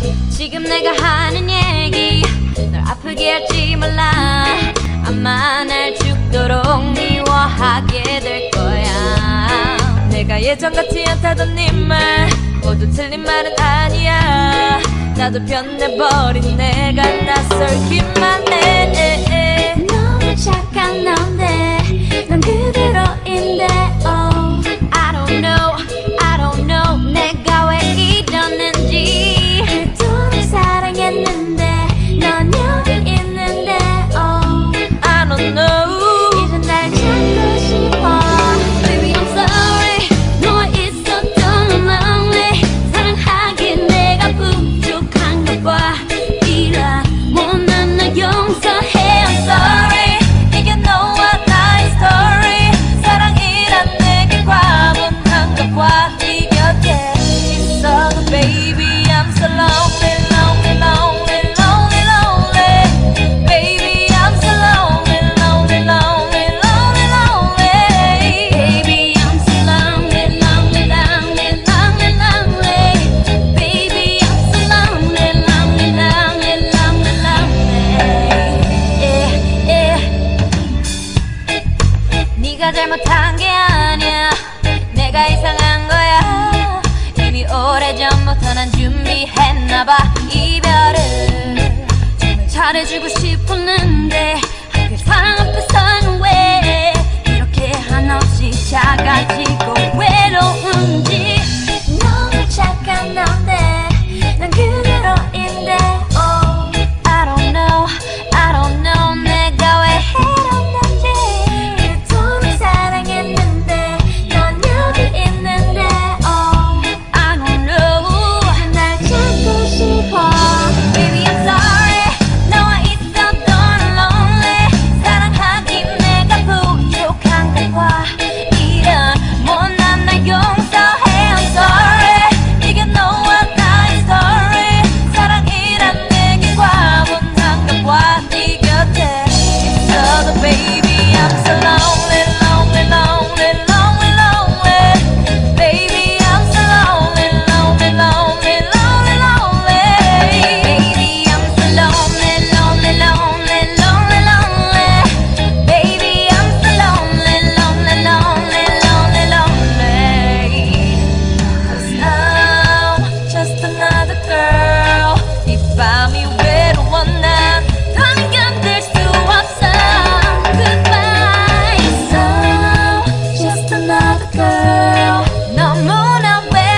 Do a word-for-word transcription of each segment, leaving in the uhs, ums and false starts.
지금 내가 하는 얘기 널 아프게 할지 몰라. 아마 날 죽도록 미워하게 될 거야. 내가 예전 같지 않다던 네 말 모두 틀린 말은 아니야. 나도 변해버린 내가 낯설기만 해. 너무 착한 넌데 난 그대로인데 oh I don't know I don't know 내가 왜 이러는지. 그토록 사랑했는데 넌 여기 있는데 oh I don't know 이제 날 찾고 싶어. Baby I'm sorry 너와 있었던 lonely. 사랑하기 내가 부족한가 봐. 이런 못난 나 용서해 I'm sorry. 이게 너와 나의 story. 사랑이란 내게 과분한가 봐. 네 곁에 있어도 baby I'm so lonely lonely lonely lonely lonely. Baby I'm so lonely lonely lonely lonely lonely. Baby I'm so lonely lonely lonely lonely lonely. Baby I'm so lonely lonely lonely lonely lonely. Yeah, yeah. 네가 잘못한 게 아니야. 내가 이상한 거야. 이미 오래전부터 난 준비했나봐. 이별을 정말 잘해주고 싶었는데 하필 사랑 앞에서는 왜 이렇게 한없이 작아지고 외로운지. 너무 착한 넌데 난 그대로인데 oh I don't know I don't know 내가 왜 이러는지. 그토록 사랑했는데 넌 여기 있는데 oh I don't know 이제 날 찾고 싶어. Baby I'm sorry 너와 있었던 lonely. 사랑하기 내가 부족한가 봐. 이런 못난 날 용서해 I'm sorry. 이게 너와 나의 story. 사랑이란 내게 과분한가 봐. 네 곁에 있어도 baby I'm so lonely lonely lonely lonely lonely. Baby I'm so lonely lonely lonely lonely lonely. Baby I'm so lonely lonely lonely lonely lonely. Baby I'm so lonely lonely lonely lonely lonely. 'Cause I'm just another girl. 이 밤이 외로워 난 더는 견딜 수 없어. Goodbye so just another girl. 너무나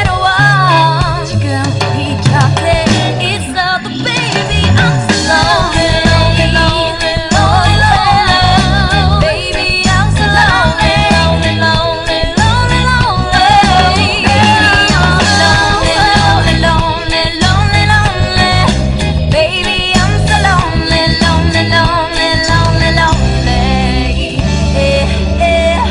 외로워 지금 이 곁에 있어도 baby I'm so lonely lonely lonely lonely. Baby I'm so lonely lonely lonely lonely lonely. Baby I'm so lonely lonely lonely lonely. Baby I'm so lonely lonely lonely lonely lonely. Yeah, yeah.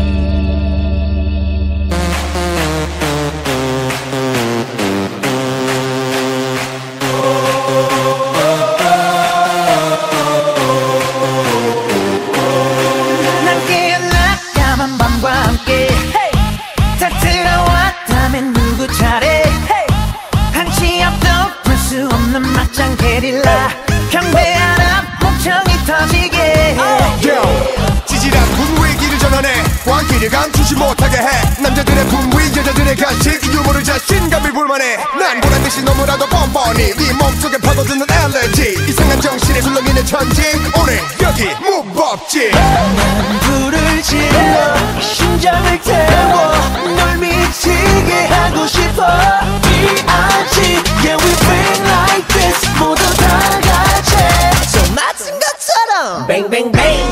난 깨어나 까만 밤과 함께 다 들어왔다면 누구 차례. 한치 앞도 볼 수 없는 막장 게릴라. 경배한 앞 목청이 터지게 찌질한 분위기를 전환해 광기를 감추지 못하게 해. 남자들의 분위 여자들의 간식 이 유머를 자신감을 불만해. 난 보란듯이 너무나도 뻔뻔히 네 몸속에 파고드는 알레르기. 이상한 정신에 술렁이는 천지 오늘 여기 무법지. 불을 질러 심장을 태워 널 미치게 하고 싶어. 비 알지 Yeah we bring like this 모두 다 같이 손 맞은 것처럼 Bang bang bang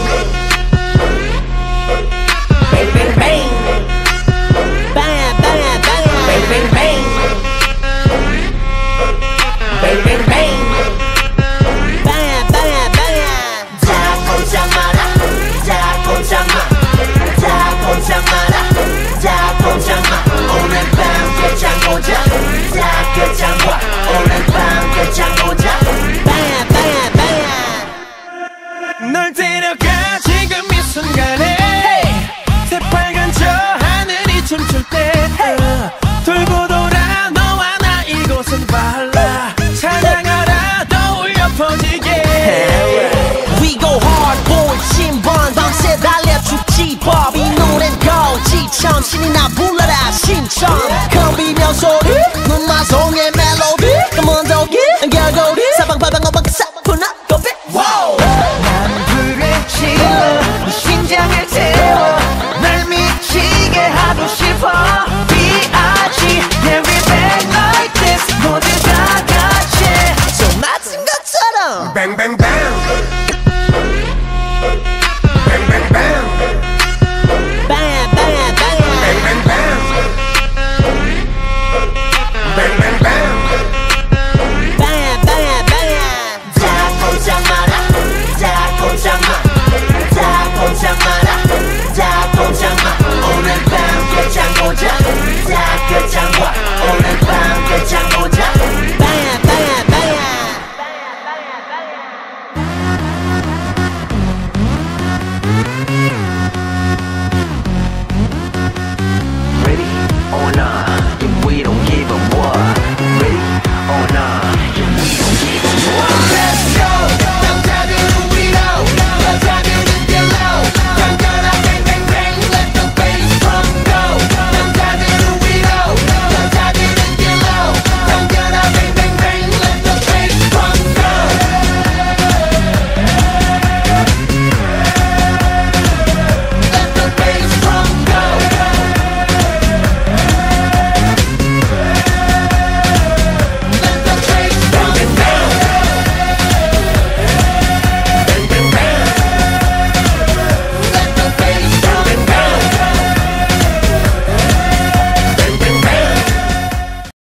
Bang bang bang Bang bang bang Bang bang bang Bang bang